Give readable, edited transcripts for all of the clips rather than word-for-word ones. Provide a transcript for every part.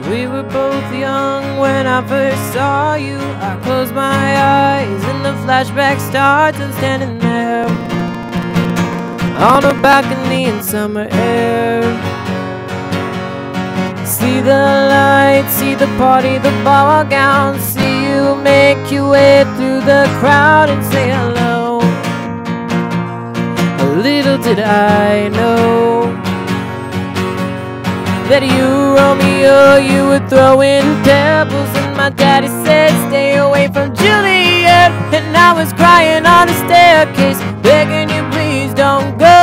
We were both young when I first saw you. I close my eyes and the flashback starts. I'm standing there on a balcony in summer air. See the lights, see the party, the ball gown. See you make your way through the crowd and say hello. Little did I know that you, Romeo, you were throwing pebbles, and my daddy said stay away from Juliet. And I was crying on the staircase, begging you please don't go.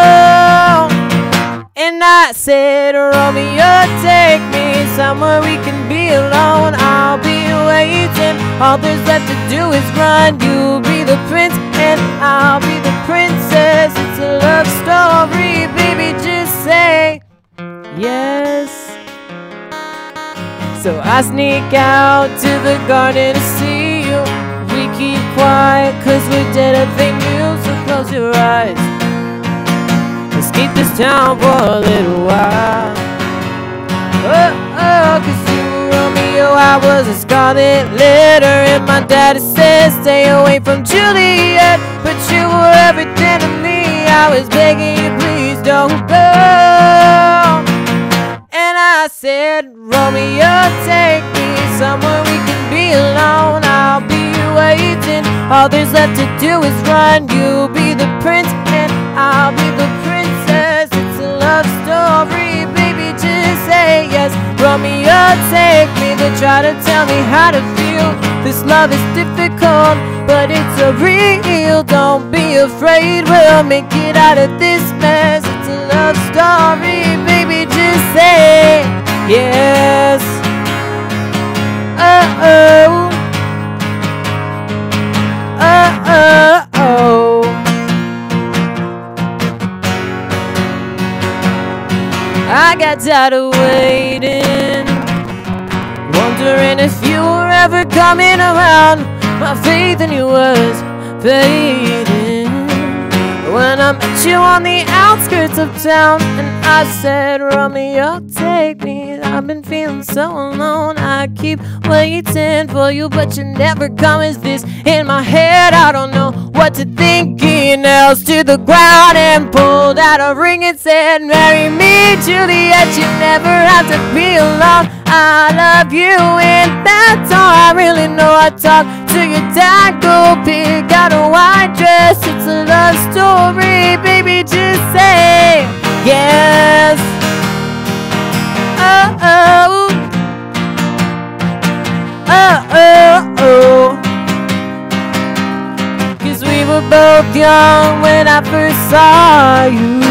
And I said, Romeo, take me somewhere we can be alone. I'll be waiting, all there's left to do is run. You'll be the prince and I'll be the princess. It's a love story, baby, just say yes. So I sneak out to the garden to see you. We keep quiet cause we're dead at fake news. So close your eyes, escape this town for a little while. Cause you were Romeo, I was a scarlet letter. And my daddy said stay away from Juliet, but you were everything to me. I was begging you please don't go. I said, Romeo, take me somewhere we can be alone. I'll be waiting, all there's left to do is run. You'll be the prince and I'll be the princess. It's a love story, baby, just say yes. Romeo, take me, they try to tell me how to feel. This love is difficult, but it's a real. Don't be afraid, we'll make it out of this mess. It's a love story, baby, just say yes. Oh. I got tired of waiting, wondering if you were ever coming around. My faith in you was fading when I met you on the outskirts of town. And I said, Romeo, take me, I've been feeling so alone. I keep waiting for you, but you never come. Is this in my head? I don't know what to think. He nails to the ground and pulled out a ring and said, marry me, Juliet, you never have to be alone. I love you and that's all I really know. I talk to your dad, go pick out a white dress. It's a love story, baby, just say yes. Oh. Cause we were both young when I first saw you.